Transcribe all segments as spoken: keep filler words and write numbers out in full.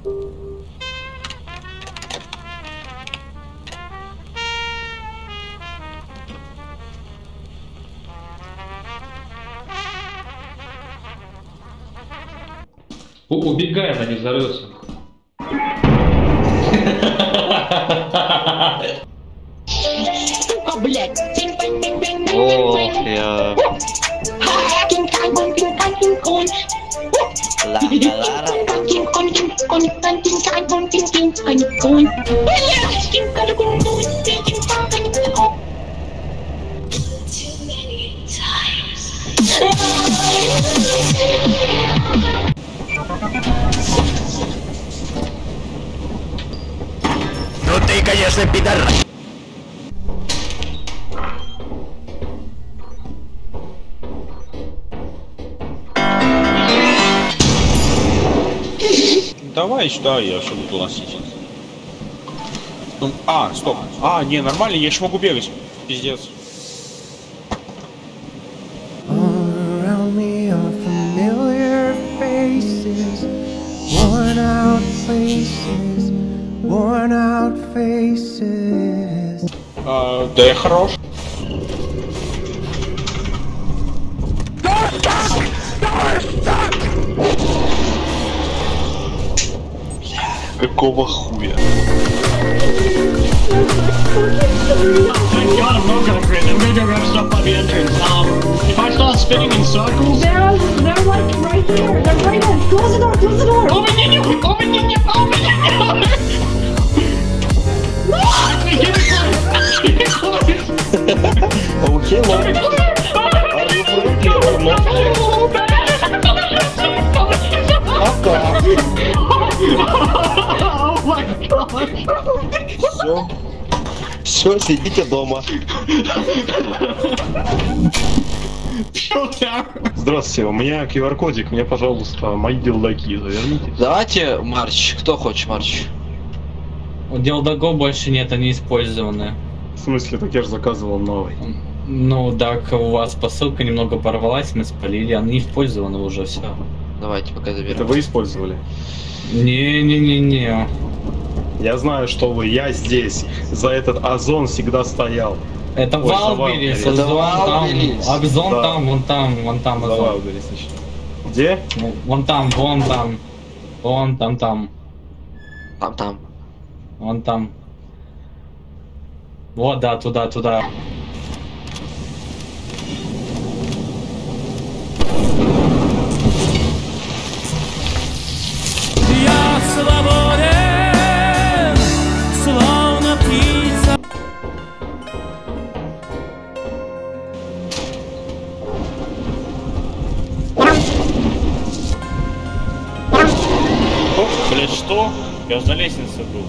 Убегай, она не взорвется. Сука, блядь. Ох, я... Ну ты, конечно, пидор. Давай сюда, я все буду носить. Ну, а, стоп. А, не, нормально, я еще могу бегать. Пиздец. А, да я хорош. Какого хуя? Thank God I'm not gonna crit. I'm gonna go grab stuff by the entrance. Um, if I start spinning in circles, They're, they're like right here. They're right here. Close the door. Close the door. open it, open it, open it. Get it close. Get it close. Okay, look. Oh my God. Все. Все, сидите дома. Здравствуйте, у меня ку ар-кодик, мне, пожалуйста, мои делдаки заверните. Давайте, Марч, кто хочет, Марч? У Делдаго больше нет, они использованы. В смысле, так я же заказывал новый. Ну, так у вас посылка немного порвалась, мы спалили, они использованы уже, все. Давайте, пока заберем. Это вы использовали? Не-не-не-не. Я знаю, что вы, я здесь. За этот озон всегда стоял. Это Ой, Валберис, это Озон там, Валберис. Озон Да. там, вон там, вон там За Озон. Валберис, значит. Где? Ну, Вон там, вон там, вон там, там, Там-там. вон там. Вот, да, туда, туда. Я свободен, словно птица. О, блядь, что? Я же на лестнице был.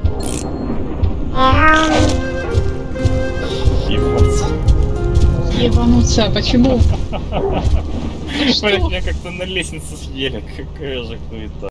Ебаться. Ебануться, почему? Блядь, меня как-то на лестнице съели. Какая же хуета.